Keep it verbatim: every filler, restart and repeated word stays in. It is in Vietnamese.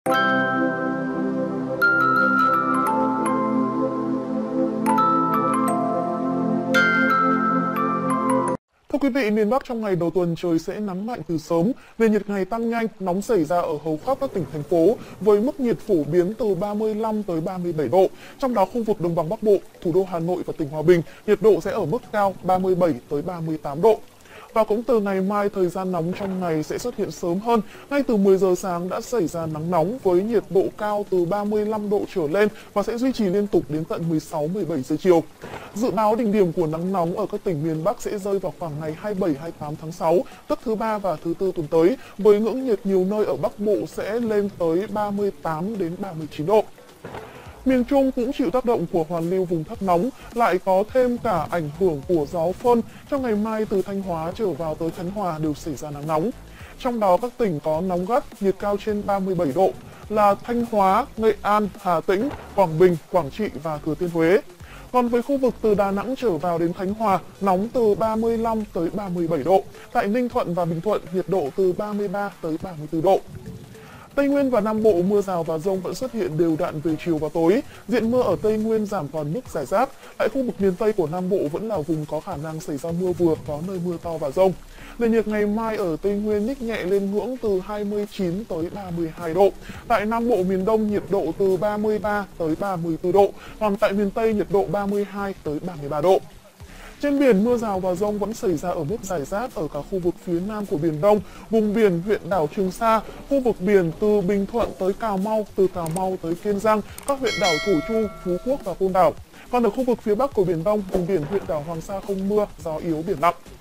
Thưa quý vị, miền Bắc trong ngày đầu tuần trời sẽ nắng mạnh từ sớm, nền nhiệt ngày tăng nhanh, nóng xảy ra ở hầu khắp các tỉnh thành phố với mức nhiệt phổ biến từ ba mươi lăm tới ba mươi bảy độ. Trong đó khu vực đồng bằng Bắc Bộ, thủ đô Hà Nội và tỉnh Hòa Bình, nhiệt độ sẽ ở mức cao ba mươi bảy tới ba mươi tám độ. Và cũng từ ngày mai, thời gian nóng trong ngày sẽ xuất hiện sớm hơn. Ngay từ mười giờ sáng đã xảy ra nắng nóng với nhiệt độ cao từ ba mươi lăm độ trở lên và sẽ duy trì liên tục đến tận mười sáu mười bảy giờ chiều. Dự báo đỉnh điểm của nắng nóng ở các tỉnh miền Bắc sẽ rơi vào khoảng ngày hai mươi bảy hai mươi tám tháng sáu, tức thứ ba và thứ tư tuần tới, với ngưỡng nhiệt nhiều nơi ở Bắc Bộ sẽ lên tới ba mươi tám đến ba mươi chín độ. Miền Trung cũng chịu tác động của hoàn lưu vùng thấp nóng, lại có thêm cả ảnh hưởng của gió phơn. Trong ngày mai từ Thanh Hóa trở vào tới Khánh Hòa đều xảy ra nắng nóng. Trong đó các tỉnh có nóng gắt, nhiệt cao trên ba mươi bảy độ là Thanh Hóa, Nghệ An, Hà Tĩnh, Quảng Bình, Quảng Trị và Thừa Thiên Huế. Còn với khu vực từ Đà Nẵng trở vào đến Khánh Hòa, nóng từ ba mươi lăm tới ba mươi bảy độ. Tại Ninh Thuận và Bình Thuận, nhiệt độ từ ba mươi ba tới ba mươi tư độ. Tây Nguyên và Nam Bộ mưa rào và dông vẫn xuất hiện đều đặn về chiều và tối. Diện mưa ở Tây Nguyên giảm còn mức rải rác. Tại khu vực miền Tây của Nam Bộ vẫn là vùng có khả năng xảy ra mưa vừa, có nơi mưa to và dông. Nền nhiệt ngày mai ở Tây Nguyên nhích nhẹ lên ngưỡng từ hai mươi chín tới ba mươi hai độ. Tại Nam Bộ miền Đông nhiệt độ từ ba mươi ba tới ba mươi tư độ. Còn tại miền Tây nhiệt độ ba mươi hai tới ba mươi ba độ. Trên biển, mưa rào và dông vẫn xảy ra ở mức rải rác ở cả khu vực phía nam của Biển Đông, vùng biển huyện đảo Trường Sa, khu vực biển từ Bình Thuận tới Cà Mau, từ Cà Mau tới Kiên Giang, các huyện đảo Thổ Chu, Phú Quốc và Côn Đảo. Còn ở khu vực phía bắc của Biển Đông, vùng biển huyện đảo Hoàng Sa không mưa, gió yếu biển lặng.